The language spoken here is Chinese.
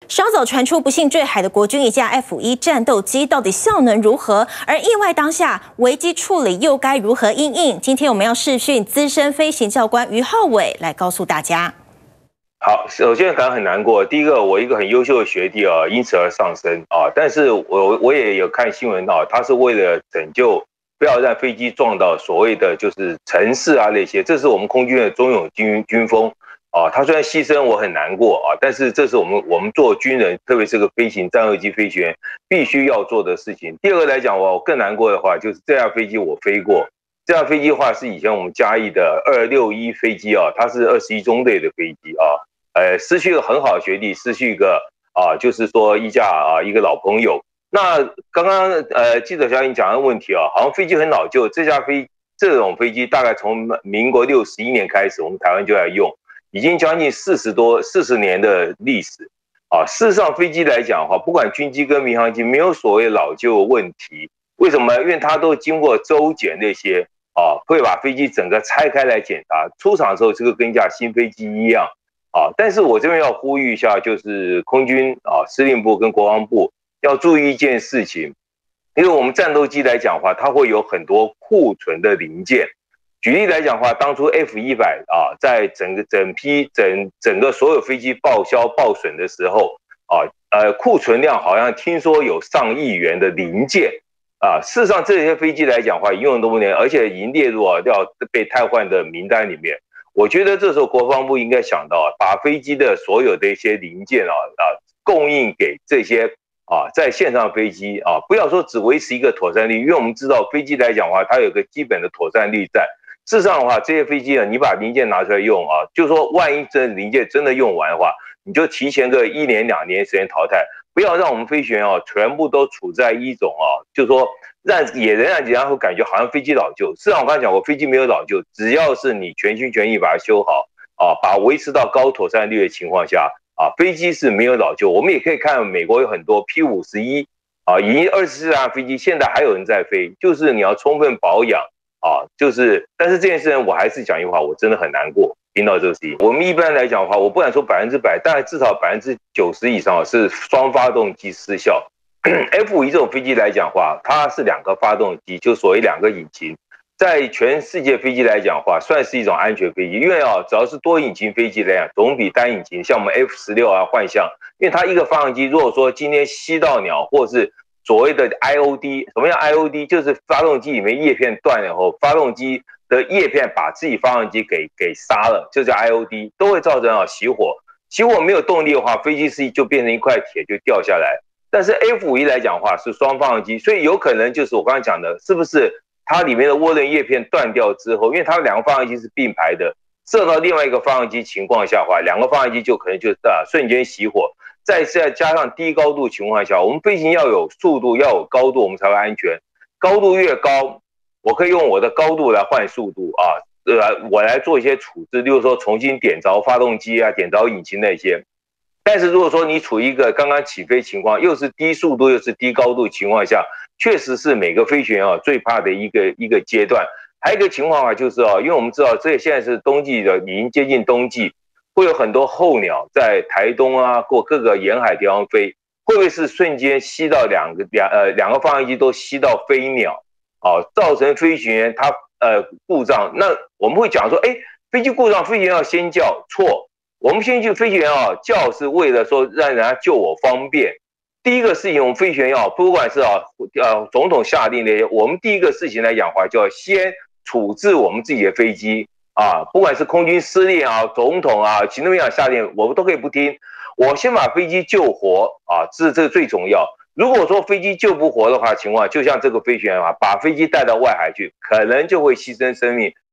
稍早传出不幸坠海的国军一架 F-1战斗机，到底效能如何？而意外当下，危机处理又该如何因应？今天我们要视讯资深飞行教官于浩伟来告诉大家。 好，首先感到很难过。第一个，我一个很优秀的学弟啊，因此而丧生啊。但是我也有看新闻啊，他是为了拯救，不要让飞机撞到所谓的就是城市啊那些，这是我们空军的忠勇军风。啊，他虽然牺牲，我很难过啊，但是这是我们做军人，特别是个飞行战斗机飞行员必须要做的事情。第二个来讲，我更难过的话，就是这架飞机我飞过，这架飞机的话是以前我们嘉义的261飞机啊，它是21中队的飞机啊，失去了很好的学弟，失去一个啊，就是说一个老朋友。那刚刚记者小颖讲的问题啊，好像飞机很老旧，这种飞机大概从民国61年开始，我们台湾就在用。已经将近40年的历史啊！事实上，飞机来讲的话，不管军机跟民航机，没有所谓老旧问题。为什么？因为它都经过周检那些啊，会把飞机整个拆开来检查，出厂的时候这个跟一架新飞机一样啊。但是我这边要呼吁一下，就是空军啊司令部跟国防部要注意一件事情，因为我们战斗机来讲的话，它会有很多库存的零件。举例来讲的话，当初 F100啊，在整个所有飞机报销报损的时候啊，库存量好像听说有上亿元的零件啊。事实上，这些飞机来讲的话，已经用了多年，而且已经列入要被汰换的名单里面。我觉得这时候国防部应该想到把飞机的所有的一些零件供应给这些在线上飞机啊，不要说只维持一个妥善率，因为我们知道飞机来讲的话，它有个基本的妥善率在。事实上的话，这些飞机呢，你把零件拿出来用啊，就是说万一这零件真的用完的话，你就提前个1年2年时间淘汰，不要让我们飞行员全部都处在一种就是说也仍然会感觉好像飞机老旧。事实上我刚才讲过，飞机没有老旧，只要是你全心全意把它修好把维持到高妥善率的情况下飞机是没有老旧。我们也可以看美国有很多 P51已经24架飞机，现在还有人在飞，就是你要充分保养。但是这件事情我还是讲一句话，我真的很难过。听到这个事情，我们一般来讲的话，我不敢说100%，但至少90%以上是双发动机失效。F-1这种飞机来讲的话，它是2个发动机，就所谓2个引擎，在全世界飞机来讲的话，算是一种安全飞机，因为只要是多引擎飞机来讲，总比单引擎，像我们 F-16幻象，因为它一个发动机，如果说今天吸到鸟或是所谓的 IOD， 什么叫 IOD？ 就是发动机里面叶片断了后，发动机的叶片把自己发动机给杀了，就叫 IOD， 都会造成熄火。熄火没有动力的话，飞机就变成一块铁就掉下来。但是 F-1来讲的话是双发动机，所以有可能就是我刚才讲的，是不是它里面的涡轮叶片断掉之后，因为它2个发动机是并排的，射到另外一个发动机情况下的话，2个发动机就可能就瞬间熄火。再加上低高度情况下，我们飞行要有速度，要有高度，我们才会安全。高度越高，我可以用我的高度来换速度我来做一些处置，例如说重新点着发动机点着引擎那些。但是如果说你处于一个刚刚起飞情况，又是低速度又是低高度情况下，确实是每个飞行员最怕的一个阶段。还有一个情况就是因为我们知道这现在是冬季的，已经接近冬季。会有很多候鸟在台东或各个沿海地方飞，会不会是瞬间吸到两个发动机都吸到飞鸟造成飞行员他故障？那我们会讲说，飞机故障，飞行员要先叫，错。我们先去飞行员叫是为了说让人家救我方便。第一个事情，我们飞行员不管是总统下令那些，我们第一个事情来讲的话，就要先处置我们自己的飞机。不管是空军司令总统行政院长下令，我们都可以不听。我先把飞机救活这个最重要。如果说飞机救不活的话，情况就像这个飞行员把飞机带到外海去，可能就会牺牲生命，